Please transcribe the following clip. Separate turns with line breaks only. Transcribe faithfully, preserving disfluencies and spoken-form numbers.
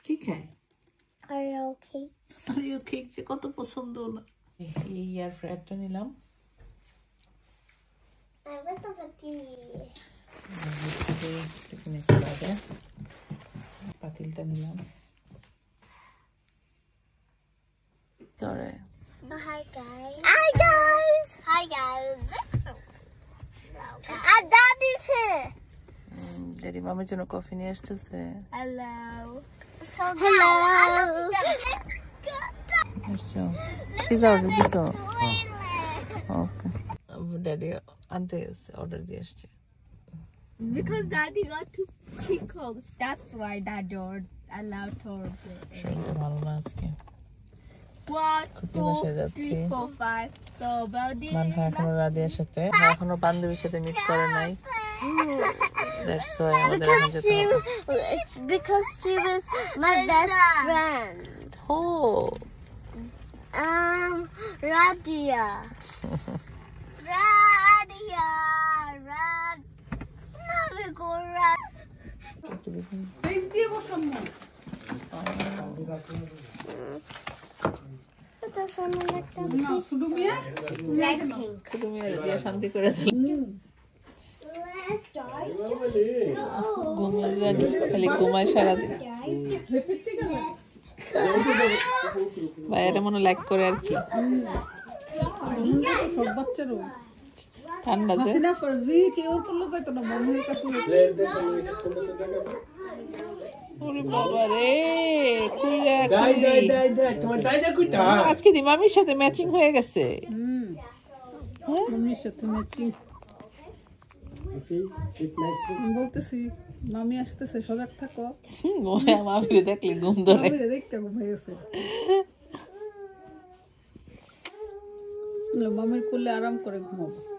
কি খায়?
Oreo cake.
Oreo cake যে কত পছন্দ না। এই এয়ার ফ্রায়ারটা নিলাম।
I was a petit.
পাতিলটা নিলাম। করে
Oh, hi guys. Hi guys. Hi guys. And Daddy's here.
Daddy মামির জন্য কফি নিয়ে আসতেছে।
Hello. So hello.
আসছো পিজা অর্ডার দিছো? ওকে ড্যাডি আনতে গেছে অর্ডার দিয়ে আসছে।
Because Daddy got two pickles, that's why Daddy allowed her.
শরীরটা ভালো না আজকে।
One, two, three, four, five. So, Baldi.
Manha এখনো রাদিয়ার সাথে এখনো বান্ধবীর সাথে মিট করে নাই। That's why আমাদের এখন যেতে হবে।
It's because she was my best friend.
Oh.
Um, Radia. Radia. Rad. Now we go Rad.
Face দিয়ে বসো না।
Ito sana nagta.
না শুধু মিয়া
Red pink.
তুমি আর দিয়া শান্তি করে দিল।
Left eye.
ঘুমাই রানি খালি ঘুমাই সারা দিন। ভাই এটা মনে লাইক করে আর কি।
সব বাচ্চারও
ঠান্ডা যে
হাসিনা ফরজি কি ওর করলো যাইতো না মনের কাছে।
ওরে বাবা রে কুইরা
দাই দাই দাই দাই তোমার দাইটা কইতা
আজকে দি মামির সাথে ম্যাচিং হয়ে গেছে।
হুম মামির সাথে ম্যাচিং আমি বলতেছি মামি আসতেছে সজাগ থাকো।
মামিরে দেখলে ঘুম ধরে।
মামিরে দেখতে ঘুম হয়েছে। মামির কোলে আরাম করে ঘুমাবো।